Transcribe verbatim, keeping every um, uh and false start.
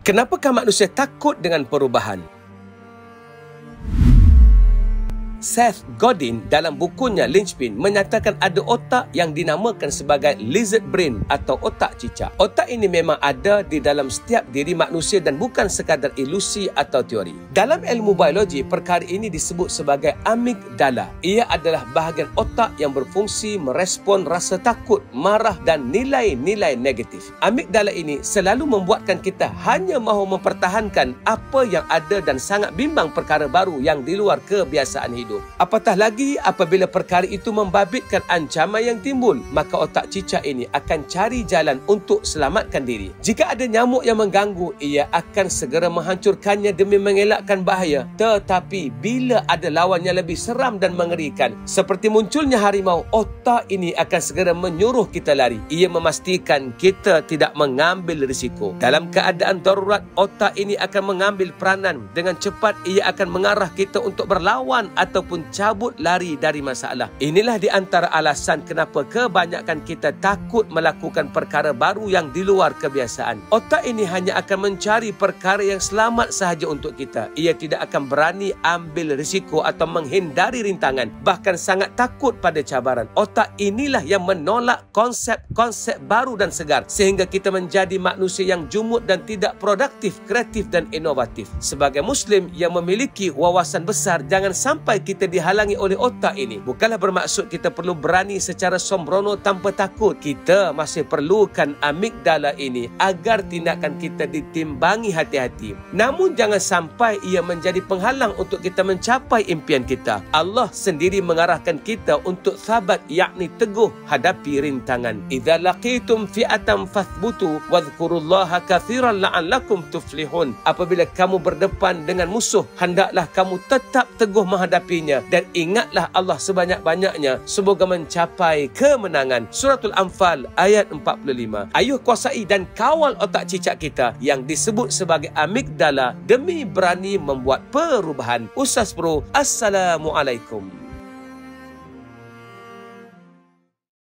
Kenapakah manusia takut dengan perubahan? Seth Godin dalam bukunya Linchpin menyatakan ada otak yang dinamakan sebagai lizard brain atau otak cicak. Otak ini memang ada di dalam setiap diri manusia dan bukan sekadar ilusi atau teori. Dalam ilmu biologi, perkara ini disebut sebagai amigdala. Ia adalah bahagian otak yang berfungsi merespon rasa takut, marah dan nilai-nilai negatif. Amigdala ini selalu membuatkan kita hanya mahu mempertahankan apa yang ada dan sangat bimbang perkara baru yang di luar kebiasaan hidup. Apatah lagi apabila perkara itu membabitkan ancaman yang timbul, maka otak cicak ini akan cari jalan untuk selamatkan diri. Jika ada nyamuk yang mengganggu, ia akan segera menghancurkannya demi mengelakkan bahaya. Tetapi bila ada lawan yang lebih seram dan mengerikan, seperti munculnya harimau, otak ini akan segera menyuruh kita lari. Ia memastikan kita tidak mengambil risiko. Dalam keadaan darurat, otak ini akan mengambil peranan. Dengan cepat ia akan mengarah kita untuk berlawan atau ataupun cabut lari dari masalah. Inilah di antara alasan kenapa kebanyakan kita takut melakukan perkara baru yang di luar kebiasaan. Otak ini hanya akan mencari perkara yang selamat sahaja untuk kita. Ia tidak akan berani ambil risiko atau menghindari rintangan, bahkan sangat takut pada cabaran. Otak inilah yang menolak konsep-konsep baru dan segar, sehingga kita menjadi manusia yang jumud dan tidak produktif, kreatif dan inovatif. Sebagai Muslim yang memiliki wawasan besar, jangan sampai kita kita dihalangi oleh otak ini. Bukanlah bermaksud kita perlu berani secara sembrono tanpa takut. Kita masih perlukan amigdala ini agar tindakan kita ditimbangi hati-hati. Namun jangan sampai ia menjadi penghalang untuk kita mencapai impian kita. Allah sendiri mengarahkan kita untuk sabat, yakni teguh hadapi rintangan. Idza laqitum fi'atan fathbutu wadhkurullaha katsiran la'allakum tuflihun. Apabila kamu berdepan dengan musuh, hendaklah kamu tetap teguh menghadapi dan ingatlah Allah sebanyak-banyaknya, semoga mencapai kemenangan. Suratul Anfal ayat empat puluh lima. Ayuh kuasai dan kawal otak cicak kita yang disebut sebagai amigdala demi berani membuat perubahan. Ustaz Pro, Assalamualaikum.